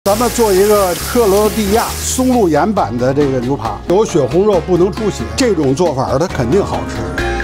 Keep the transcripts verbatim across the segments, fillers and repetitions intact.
咱们做一个克罗地亚松露盐版的这个牛扒，有血红肉不能出血，这种做法它肯定好吃。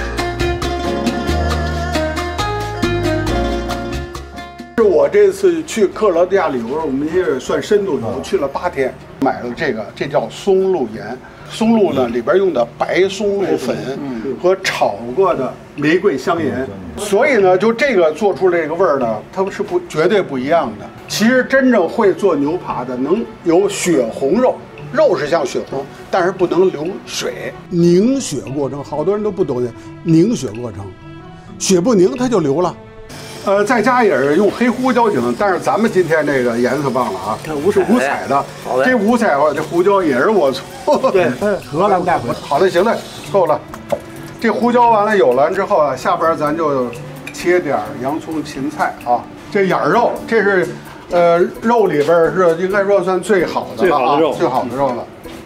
是我这次去克罗地亚旅游，我们也算深度游，去了八天，买了这个，这叫松露盐。松露呢里边用的白松露粉和炒过的玫瑰香盐，所以呢，就这个做出这个味儿呢，它是不绝对不一样的。其实真正会做牛扒的，能有血红肉，肉是像血红，但是不能流水。凝血过程，好多人都不懂凝血过程，血不凝它就流了。呃，在家也是用黑胡椒精，但是咱们今天这个颜色棒了啊，五是五彩的。这五彩的这胡椒也是我做。对，荷兰大胡。好的，行了，够了。这胡椒完了有了之后啊，下边咱就切点洋葱、芹菜啊。这眼肉，这是呃肉里边是应该说算最好的了啊，最好的肉了。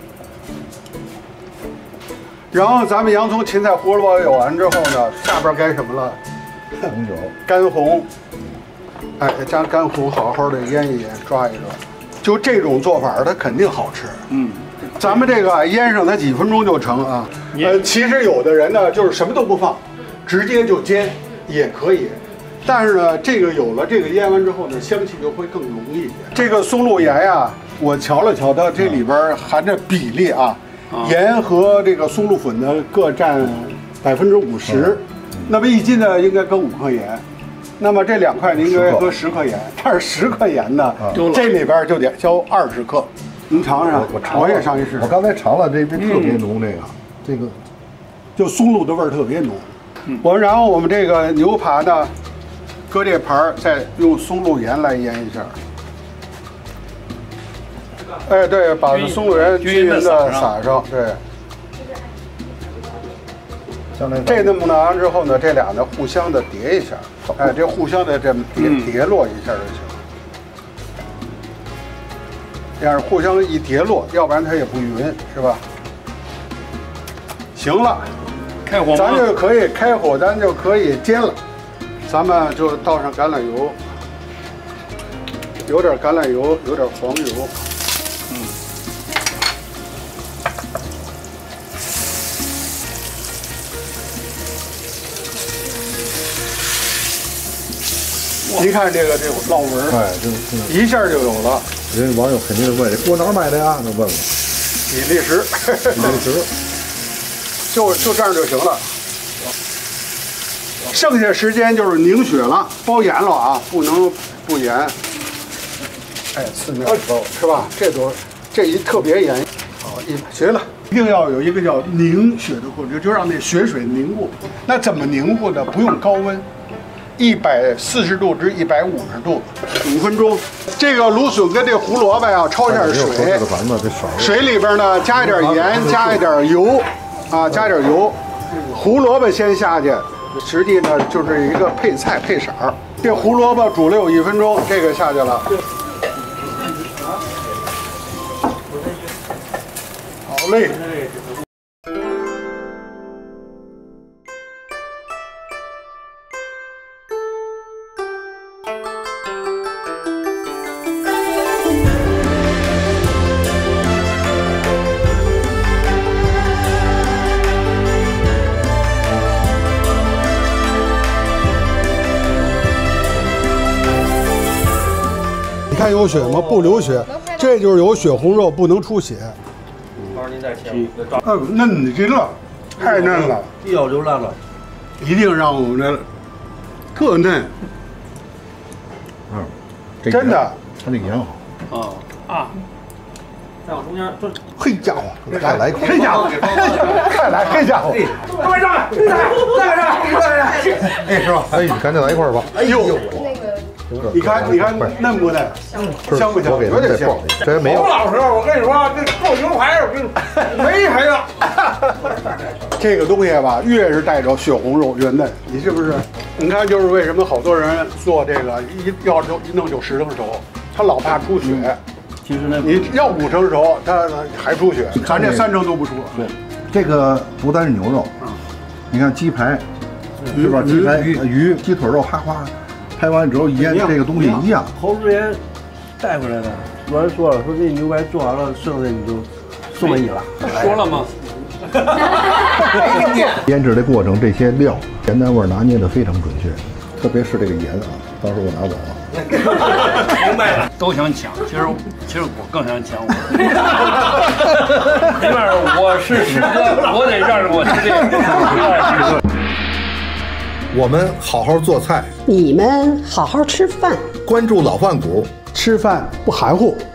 然后咱们洋葱、芹菜、胡萝卜有完之后呢，下边该什么了？红酒、干红，哎，加干红，好好的腌一腌，抓一抓。就这种做法，它肯定好吃。嗯，咱们这个腌上它几分钟就成啊。呃，其实有的人呢，就是什么都不放，直接就煎也可以。但是呢，这个有了这个腌完之后呢，香气就会更浓一点。这个松露盐呀，我瞧了瞧，它这里边含着比例啊，盐和这个松露粉呢各占百分之五十。那么一斤呢，应该搁五克盐，那么这两块呢，应该搁十克盐。但是十克盐呢，这里边就得交二十克。您尝尝，我我也上一试。 我刚才尝了，这这特别浓，这个这个就松露的味儿特别浓。我然后我们这个牛扒呢，搁这盘儿，再用松露盐来腌一下。哎，对，把松露盐均匀的撒上，对。这那么弄完之后呢，这俩呢互相的叠一下，哎，这互相的这么叠叠落一下就行。这样互相一叠落，要不然它也不匀，是吧？行了，开火，咱就可以开火，咱就可以煎了。咱们就倒上橄榄油，有点橄榄油，有点黄油。嗯。一看这个这个烙纹，哎，就一下就有了。 人网友肯定问：这锅哪儿买的呀？都问了。 比利时，比利时，就就这样就行了。剩下时间就是凝血了，包盐了啊，不能不盐。哎，四面包是吧？这都这一特别盐。好，一行了。一定要有一个叫凝血的过程，就让那血水凝固。那怎么凝固呢？不用高温。一百四十度至一百五十度，五分钟。这个芦笋跟这胡萝卜呀，焯一下水，水里边呢加一点盐，加一点油，啊，加一点油。胡萝卜先下去，实际呢就是一个配菜配色儿。这胡萝卜煮了有一分钟，这个下去了。好嘞。看有血吗？不流血，这就是有血红肉不能出血。老师您再切。嗯，嫩极了，太嫩了，一咬就烂了。一定让我们这特嫩。嗯，真的， 它那个盐好。 啊啊！再往中间炖。 嘿家伙，再来一口！ 嘿家伙，再来，嘿家伙！ 快上来，再来，再来，再来！ 哎，是吧？哎，赶紧来一块吧。 哎呦！你看，你看嫩不嫩？香不香？有点香。 这没有。 周老师，我跟你说，这做牛排没赔了。 这个东西吧，越是带着血红肉越嫩，你是不是？你看，就是为什么好多人做这个一要就一弄就十成熟，他老怕出血。其实呢，你要五成熟，他还出血，咱这三成都不出。 对，这个不单是牛肉，你看鸡排，是吧？鸡排、鱼、鸡腿肉，哈哗。拍完之后腌这个东西一样， 侯志源带回来的。 主任说了，说这牛排做完了，剩下你就送给你了。 说了吗？ 腌制的过程，这些料咸淡味拿捏的非常准确，特别是这个盐啊，到时候我拿走啊。 明白了，都想抢，其实其实我更想抢我。没办法，我是师哥，我得让着我师弟。 我们好好做菜， 你们好好吃饭， 关注老饭骨， 吃饭不含糊。